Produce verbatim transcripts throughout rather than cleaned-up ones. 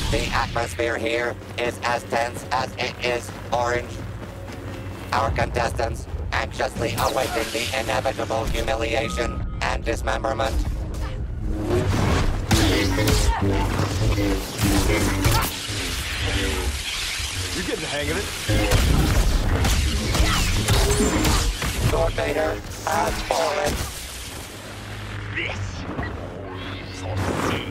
The atmosphere here is as tense as it is orange. Our contestants anxiously awaiting the inevitable humiliation and dismemberment. You're getting the hang of it. Lord Vader has fallen. This for me.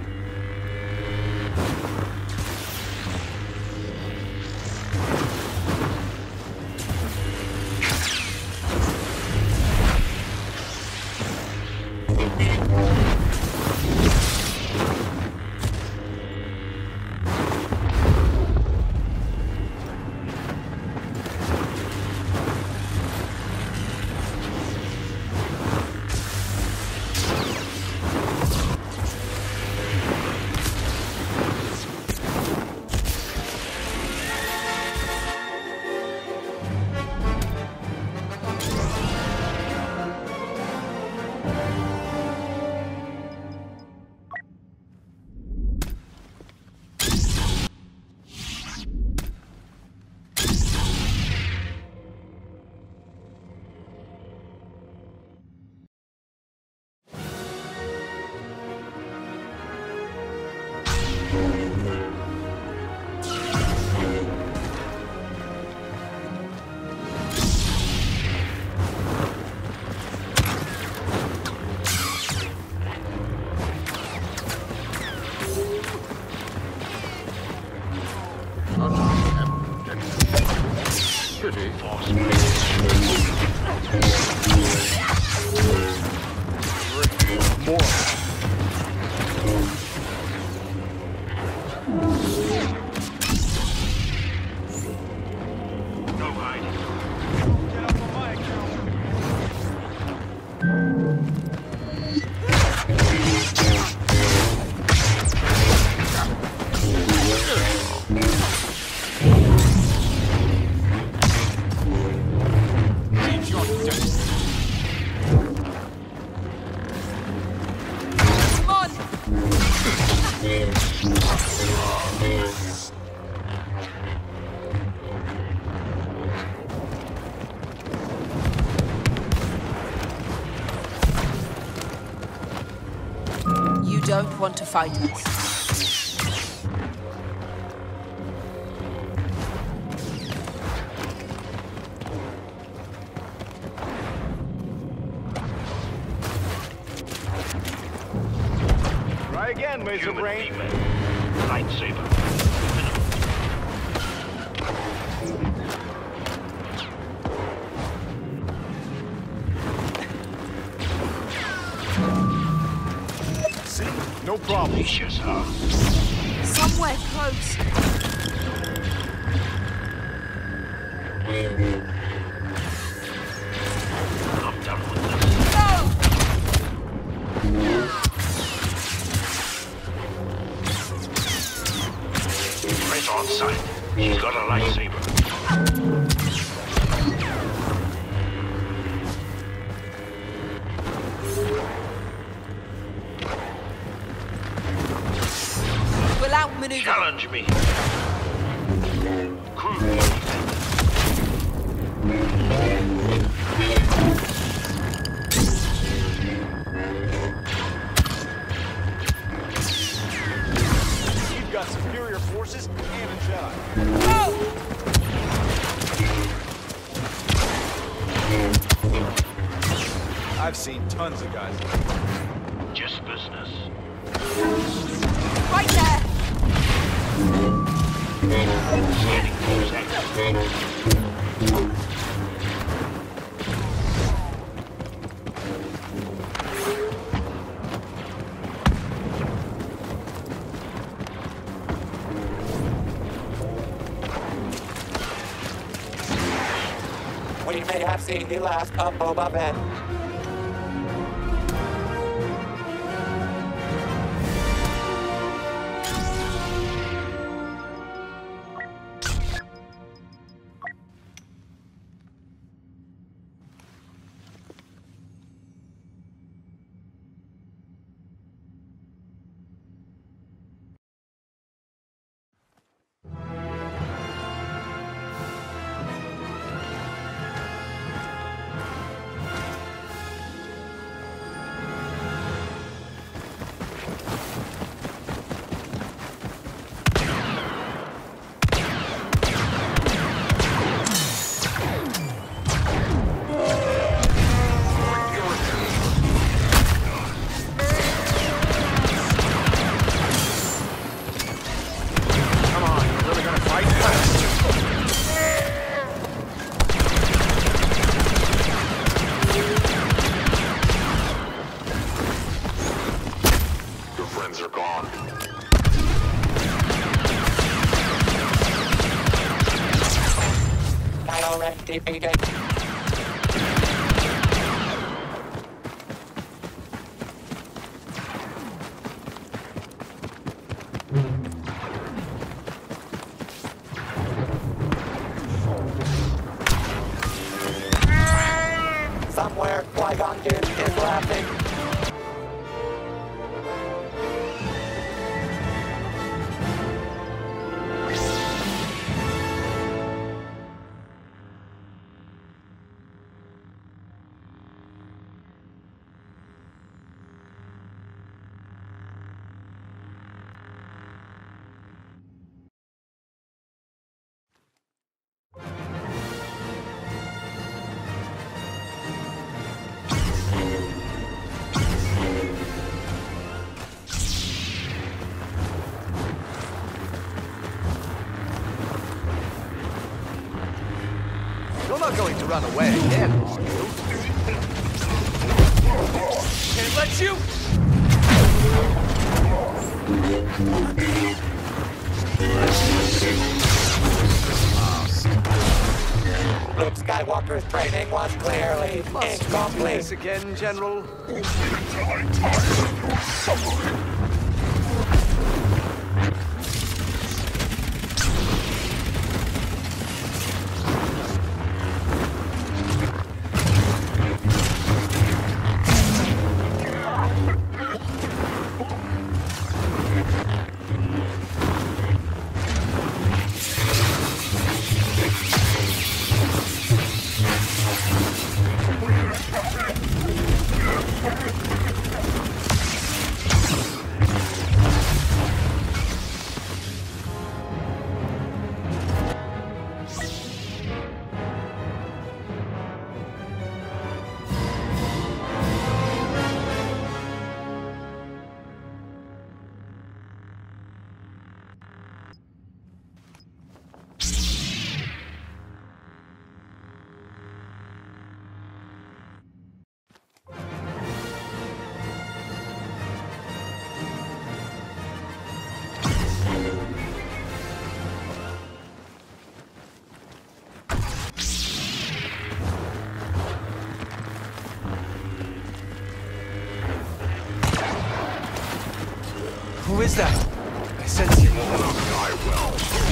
Pretty. More. No hiding. Get up on my account. Need your death. You don't want to fight us. Try again, Razor Human Brain. female. Lightsaber. See? No problem. Delicious, huh? Somewhere close. I'm done with this. No! Right on sight. He's got a lightsaber. We'll outmaneuver. Challenge me. Cruise. You've got superior forces and a Jedi. No! I've seen tons of guys. Just business. Right there! Scanning for sex. We may have seen the last of Boba Fett. defeated. Somewhere, Qui-Gon Jinn is laughing. You're not going to run away again, are you? Can't let you! Luke Skywalker's training was clearly Must we do incomplete. this again, General? Who is that? I sense you. I will.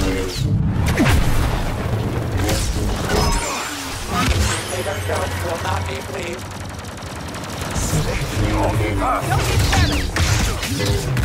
Vader Jones will not be pleased. Don't get jealous!